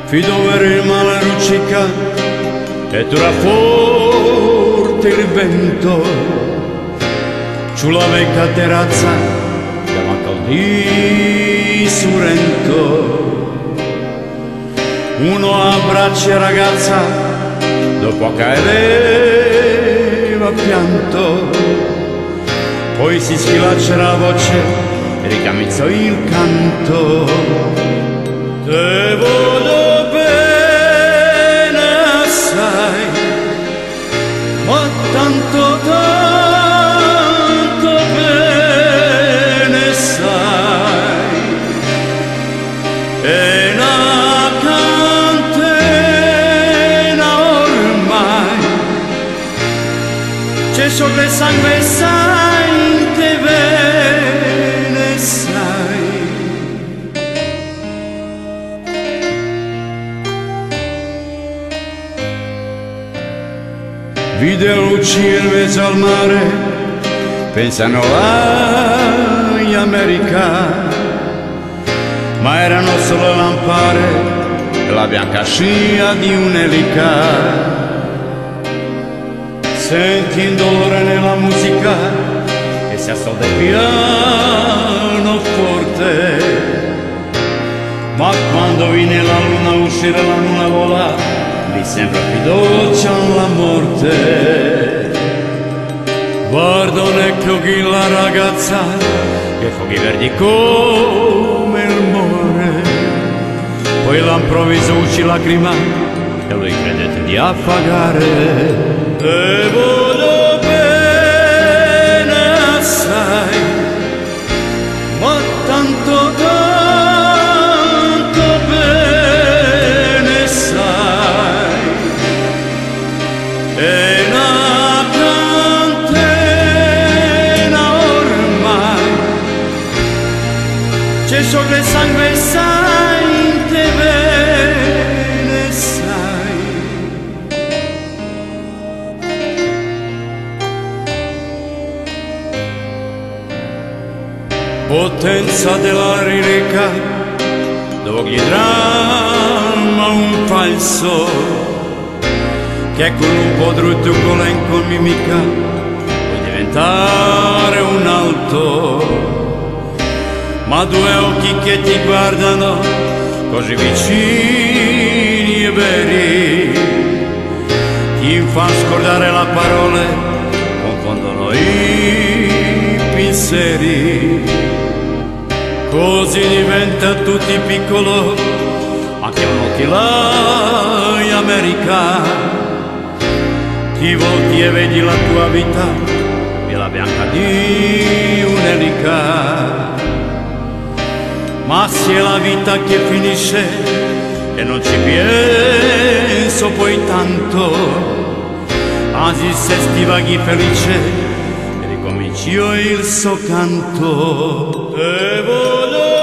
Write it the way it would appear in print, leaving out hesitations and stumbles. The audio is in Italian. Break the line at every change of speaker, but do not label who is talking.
Fido per il male luccica e dura forte il vento sulla vecchia terrazza che manca di Sorrento. Uno abbraccia ragazza dopo che aveva pianto, poi si sfilaccia la voce e ricamizzò il canto. Te voglio bene assai, ma tanto tanto bene sai, e una cantena ormai c'è sopra il sangue sai, te bene sai. Vide luci in mezzo al mare, pensano ai America, ma erano solo lampare e la bianca scia di un'elica. Senti il dolore nella musica e si ascolta il pianoforte, ma quando viene la luna uscire la luna vola, mi sembra più dolce la morte. Guardo negli occhi la ragazza che fuochi verdi come il mare, poi all'improvviso uscì lacrima e lui credette di affogare. Te voglio bene assai, ma tanto tanto bene sai, e una cantena ormai c'è sopra il sangue sai, te bene sai. Potenza della lirica dove ogni dramma un falso, che con un po' brutto con mimica puoi diventare un alto, ma due occhi che ti guardano così vicini e veri ti fanno scordare le parole, confondono i pensieri. Così diventa tutti piccolo, anche un occhio là in America. Ti volti e vedi la tua vita, e la bianca di un'elica. Ma se è la vita che finisce e non ci penso poi tanto, anzi se stivaghi felice e ricomincio il suo canto. Te voglio